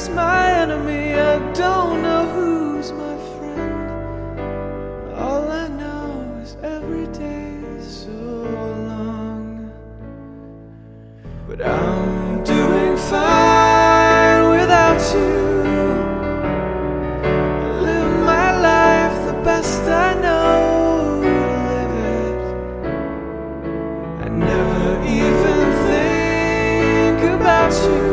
who's my enemy, I don't know who's my friend. All I know is every day is so long. But I'm doing fine without you. I live my life the best I know to live it. I never even think about you.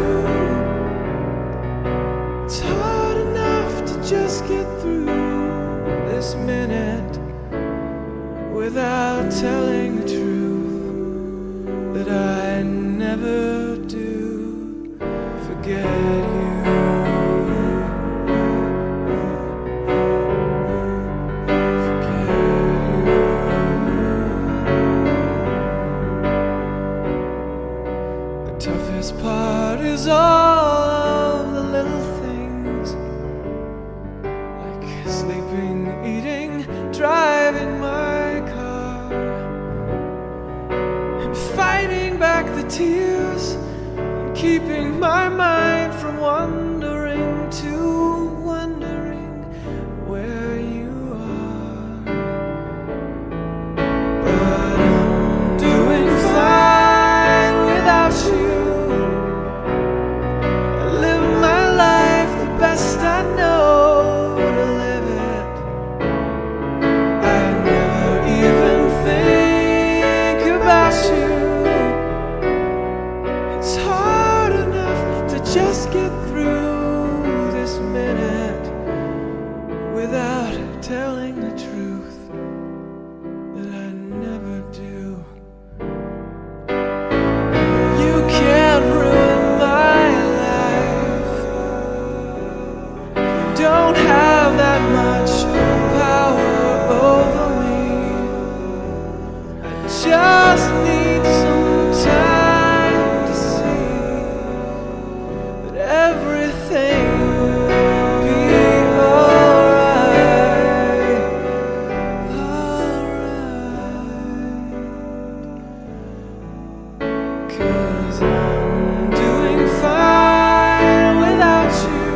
It's hard enough to just get through this minute without telling the truth that I never do forget you. The toughest part is all of the little things, like sleeping, eating, driving my car, and fighting back the tears, and keeping my mind from wandering to wondering where you are. But I'm doing fine without you. I live my life the best I know to live it. I never even think about you. It's hard enough to just get through this minute without telling the truth that I never do. You can't ruin my life. You don't have that much power over me. I just need some time to see that everything will be alright. Alright. 'Cause I'm doing fine without you.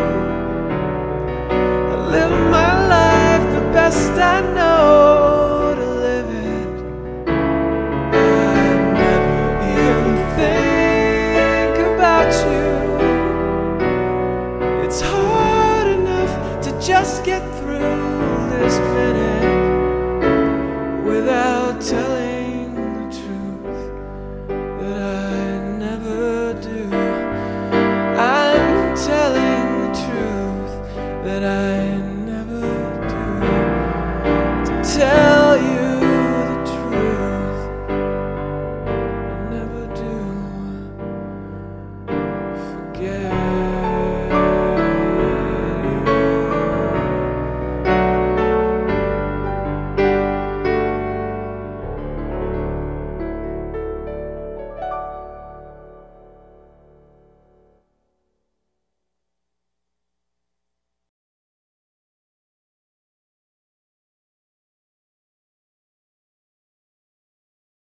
I live my life the best I know to live it. I never even think about you. It's hard enough to just get through